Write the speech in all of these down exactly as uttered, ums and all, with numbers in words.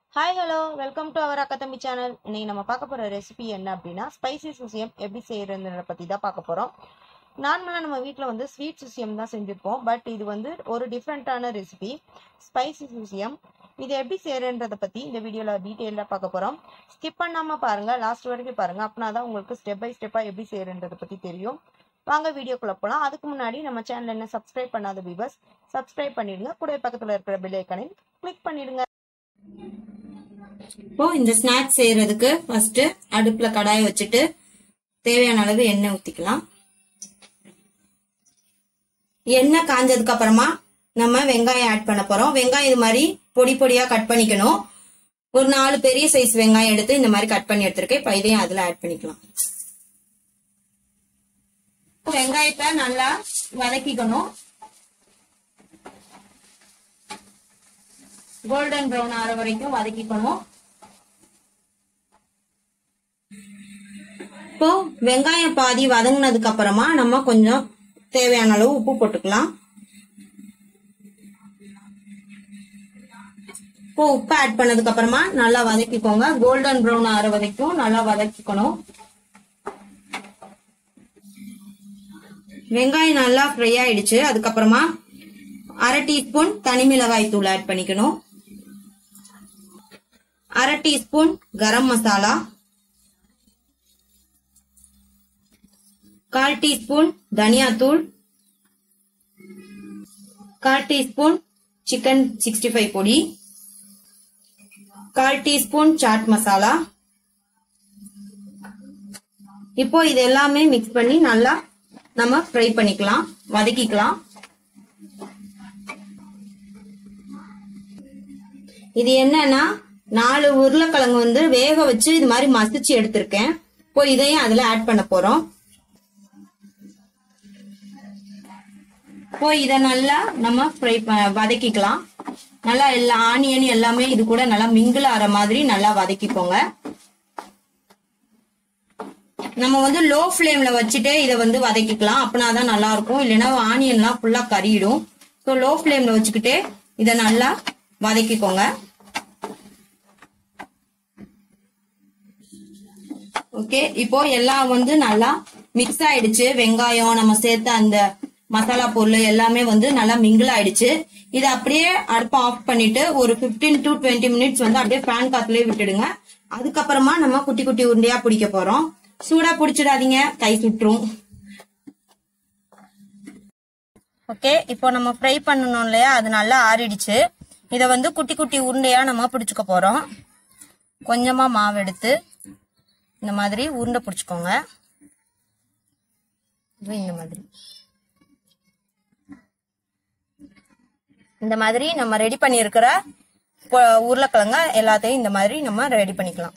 Hi, hello, welcome to our Akathambi channel. இன்னைக்கு நம்ம பார்க்க போற ரெசிபி என்ன அப்படின்னா ஸ்பைசி சுசியம் எப்படி செய்யறதுன்றத பத்தி தான் பார்க்க போறோம். நார்மலா நம்ம வீட்ல வந்து ஸ்வீட் சுசியம் தான் செஞ்சிருப்போம். பட் இது வந்து ஒரு டிஃப்ரெண்டான ரெசிபி ஸ்பைசி சுசியம். இது எப்படி செய்யறதுன்றத பத்தி இந்த வீடியோல டீடைலா பார்க்க போறோம். ஸ்கிப் பண்ணாம பாருங்க, லாஸ்ட் வரைக்கும் பாருங்க. அப்பனாதான் உங்களுக்கு ஸ்டெப் பை ஸ்டெப்பா எப்படி செய்யறதுன்றத பத்தி தெரியும். வாங்க வீடியோக்குள்ள போலாம். அதுக்கு முன்னாடி நம்ம சேனல் என்ன சப்ஸ்கிரைப் பண்ணாத வியூவர்ஸ் சப்ஸ்கிரைப் பண்ணிடுங்க. கூட பக்கத்துல இருக்கிற பெல் ஐகானை கிளிக் பண்ணிடுங்க. இப்போ இந்த ஸ்நாக்ஸ் செய்யறதுக்கு ஃபர்ஸ்ட் அடுப்புல கடாயை வச்சுட்டு தேவையான அளவு எண்ணெய் ஊத்திக்கலாம். எண்ணெய் காஞ்சதுக்கு அப்புறமா நம்ம வெங்காயம் ஆட் பண்ண போறோம். வெங்காயம் இது மாதிரி பொடி பொடியா கட் பண்ணிக்கணும். ஒரு நாலு பெரிய சைஸ் வெங்காயம் எடுத்து இந்த மாதிரி கட் பண்ணி எடுத்திருக்கேன். இப்ப இதையும் அதுல ஆட் பண்ணிக்கலாம். வெங்காயத்தை நல்லா வதக்கிக்கணும். கோல்டன் ப்ரௌன் ஆற வரைக்கும் வதக்கிக்கணும். இப்போ வெங்காயம் பாதி வதங்கினதுக்கு அப்புறமா நம்ம கொஞ்சம் தேவையான அளவு உப்பு போட்டுக்கலாம். இப்போ உப்பு ஆட் பண்ணதுக்கு அப்புறமா நல்லா வதக்கிக்கோங்க. கோல்டன் ப்ரௌன் ஆற வரைக்கும் நல்லா வதக்கிக்கணும். வெங்காயம் நல்லா ஃப்ரை ஆயிடுச்சு. அதுக்கப்புறமா அரை டீஸ்பூன் தனி மிளகாய் தூள் ஆட் பண்ணிக்கணும். அரை டீஸ்பூன் கரம் மசாலா, கால் டீஸ்பூன் தனியாத்தூள், கால் டீஸ்பூன் சிக்கன் சிக்ஸ்டி ஃபைவ் பொடி, கால் டீஸ்பூன் சாட் மசாலா. இப்போ இது எல்லாமே மிக்ஸ் பண்ணி நல்லா நம்ம ஃப்ரை பண்ணிக்கலாம், வதக்கிக்கலாம். இது என்னன்னா நாலு உருளைக்கிழங்கு வந்து வேக வச்சு இது மாதிரி மசிச்சு எடுத்திருக்கேன். இப்போ இதையும் அதுல ஆட் பண்ண போறோம். இப்போ இத நல்லா நம்ம ஃப்ரை வதக்கிக்கலாம். நல்லா எல்லா ஆனியன் எல்லாமே இது கூட நல்லா மிங்கிள் ஆற மாதிரி நல்லா வதக்கிக்கோங்க. நம்ம வந்து லோ ஃபிளேம்ல வச்சுட்டே இதை வந்து வதக்கிக்கலாம். அப்படின்னாதான் நல்லா இருக்கும். இல்லைன்னா ஆனியன்லாம் ஃபுல்லா கறியிடும். ஸோ லோ ஃபிளேம்ல வச்சுக்கிட்டே இதை நல்லா வதக்கிக்கோங்க. ஓகே, இப்போ எல்லாம் வந்து நல்லா மிக்ஸ் ஆயிடுச்சு. வெங்காயம் நம்ம சேர்த்த அந்த மசாலா பொருள் எல்லாமே வந்து நல்லா மிங்கிள் ஆயிடுச்சு. இதை அப்படியே அடுப்பை ஆஃப் பண்ணிட்டு ஒரு பிப்டீன் டு டுவெண்ட்டி மினிட்ஸ் வந்து அப்படியே ஃபேன் காத்துலயே விட்டுடுங்க. அதுக்கப்புறமா நம்ம குட்டி குட்டி உருண்டையா பிடிக்க போறோம். சூடா பிடிச்சிடாதீங்க, கை சுற்றும். ஓகே, இப்போ நம்ம ஃப்ரை பண்ணணும் இல்லையா, அது நல்லா ஆறிடுச்சு. இதை வந்து குட்டி குட்டி உருண்டையா நம்ம பிடிச்சுக்க போறோம். கொஞ்சமா மாவு எடுத்து இந்த மாதிரி உருண்டை பிடிச்சுக்கோங்க. இந்த மாதிரி இந்த மாதிரி நம்ம ரெடி பண்ணியிருக்கிற உருளைக்கிழங்க எல்லாத்தையும் இந்த மாதிரி நம்ம ரெடி பண்ணிக்கலாம்.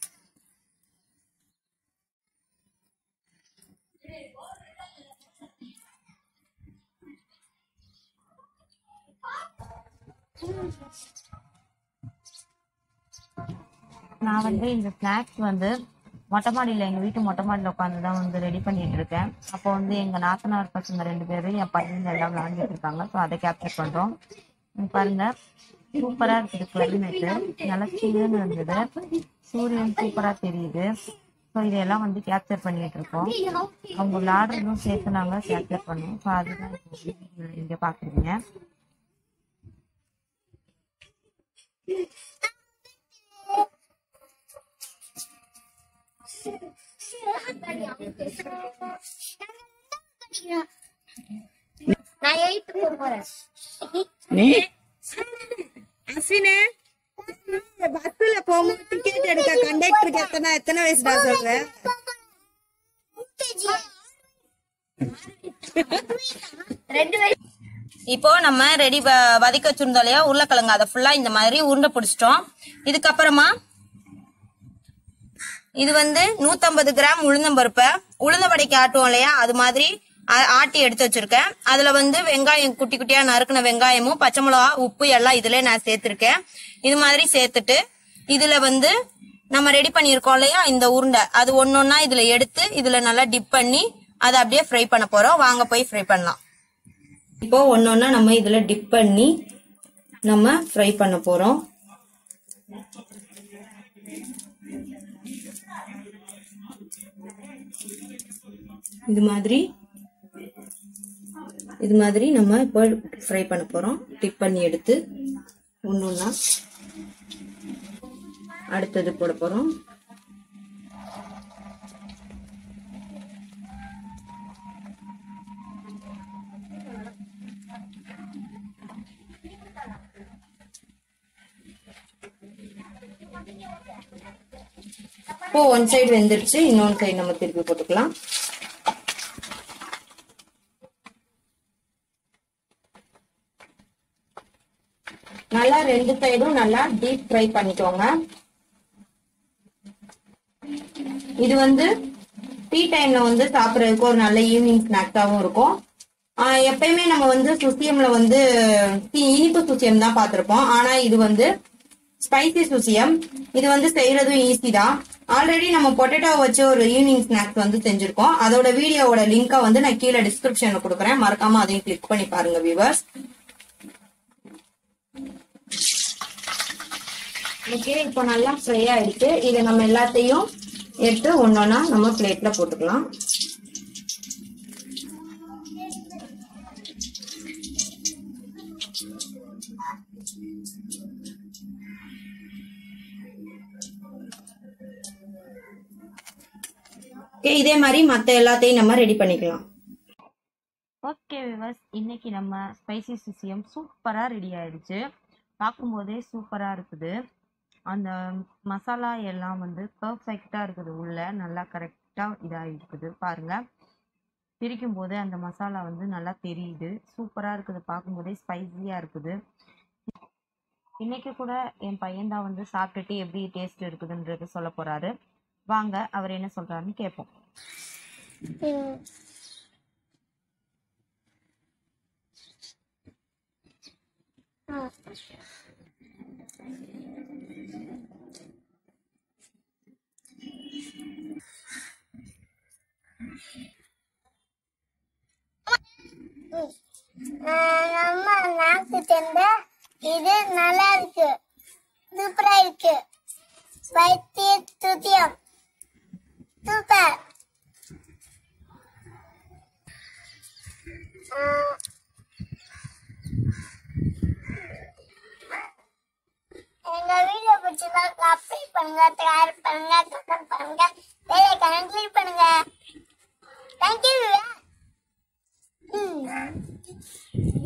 நான் வந்து இந்த ஸ்நாக்ஸ் வந்து மொட்டை மாடியில் எங்கள் வீட்டு மொட்டை மாடியில் உட்காந்து தான் வந்து ரெடி பண்ணிட்டு இருக்கேன். அப்போ வந்து எங்கள் நாத்தனார் பசங்க ரெண்டு பேரும் என் பையன் எல்லாம் விளையாண்டுட்டு இருக்காங்க. ஸோ அதை கேப்சர் பண்ணுறோம். பாருங்க, சூப்பராக இருக்குது. கிளைமேட்டு நல்லா சில்லுன்னு இருந்தது. சூரியன் சூப்பராக தெரியுது. ஸோ இதெல்லாம் வந்து கேப்சர் பண்ணிட்டு இருக்கோம். அவங்க விளையாடுறதும் சேர்த்து நாங்கள் கேப்சர் பண்ணோம். ஸோ அதுதான் இங்கே பார்க்குறீங்க. நான் எயிட் போறேன். அஸ்வினே, பஸ்ல போகும்போது டிக்கெட் எடுக்க கண்டக்டருக்கு எத்தனை எத்தனை வயசுடா சொல்ற? இப்போ நம்ம ரெடி வதக்கி வச்சிருந்தோம் இல்லையா உருளைக்கிழங்கு, அதை ஃபுல்லா இந்த மாதிரி உருண்டை பிடிச்சிட்டோம். இதுக்கப்புறமா இது வந்து நூத்தி ஐம்பது கிராம் உளுந்தம்பருப்பை உளுந்த வடைக்கு ஆட்டுவோம் இல்லையா, அது மாதிரி ஆட்டி எடுத்து வச்சிருக்கேன். அதுல வந்து வெங்காயம் குட்டி குட்டியா நறுக்கின வெங்காயமும் பச்சை மிளகா உப்பு எல்லாம் இதுல நான் சேர்த்திருக்கேன். இது மாதிரி சேர்த்துட்டு இதுல வந்து நம்ம ரெடி பண்ணிருக்கோம் இல்லையா இந்த உருண்டை, அது ஒன்னொன்னா இதுல எடுத்து இதுல நல்லா டிப் பண்ணி அதை அப்படியே ஃப்ரை பண்ண போறோம். வாங்க போய் ஃப்ரை பண்ணலாம். இப்போ ஒன்னொன்னா நம்ம இதுல டிப் பண்ணி நம்ம ஃப்ரை பண்ண போறோம். இது மாதிரி இது மாதிரி நம்ம இப்போ ஃப்ரை பண்ண போறோம். டிப் பண்ணி எடுத்து ஒன்று ஒன்றா அடுத்தது போட போறோம். இப்போ ஒன் சைடு வெந்துருச்சு, இன்னொன்று சைடு நம்ம திருப்பி போட்டுக்கலாம். நல்லா ரெண்டு சைடும் நல்லா டீப் ஃப்ரை பண்ணிக்கோங்க. இது வந்து டீ டைம்ல வந்து சாப்பிடறதுக்கு ஒரு நல்ல ஈவினிங் ஸ்நாக்ஸாவும் இருக்கும். எப்பயுமே நம்ம வந்து சுசியம்ல வந்து இனிப்பு சுசியம் தான் பார்த்திருப்போம். ஆனா இது வந்து ஸ்பைசி சுசியம். இது வந்து செய்யறதும் ஈஸி தான். ஆல்ரெடி நம்ம பொட்டேட்டோ வச்சு ஒரு ஈவினிங் ஸ்நாக்ஸ் வந்து செஞ்சிருக்கோம். அதோட வீடியோவோட லிங்கை வந்து நான் கீழே டிஸ்கிரிப்ஷன்ல கொடுக்குறேன். மறக்காம அதையும் கிளிக் பண்ணி பாருங்க வியூவர்ஸ். ஓகே, இப்போ நல்லா ஃப்ரை ஆயிடுச்சு. இதை நம்ம எல்லாத்தையும் எடுத்து ஒன்னொன்னா நம்ம பிளேட்ல போட்டுக்கலாம். இதே மாதிரி மத்த எல்லாத்தையும் நம்ம ரெடி பண்ணிக்கலாம். ஓகே விவர்ஸ், இன்னைக்கு நம்ம ஸ்பைசி சுசியம் சூப்பரா ரெடி ஆயிடுச்சு. பார்க்கும்போதே சூப்பரா இருக்குது. அந்த மசாலா எல்லாம் வந்து பர்ஃபெக்டா இருக்குது. உள்ள நல்லா கரெக்டா இதா இருக்குது பாருங்க. பிரிக்கும் போது அந்த மசாலா வந்து நல்லா தெரியுது. சூப்பரா இருக்குது. பார்க்கும்போதே ஸ்பைசியா இருக்குது. இன்னைக்கு கூட என் பையன் தான் வந்து சாப்பிட்டுட்டு எப்படி டேஸ்ட் இருக்குதுன்றது சொல்ல போறாரு. வாங்க அவர் என்ன சொல்றாருன்னு கேட்போம். நம்ம நாக்கு தந்த இது நல்லா இருக்கு, சூப்பரா இருக்கு. ஸ்பைசி சுசியம் சூப்பர். எங்க வீடியோ பிடிச்சிருந்தா சப்ஸ்கிரைப் பண்ணுங்க, ஷேர் பண்ணுங்க, கமெண்ட் பண்ணுங்க, பெல் ஐகானை கிளிக் பண்ணுங்க. Thank you.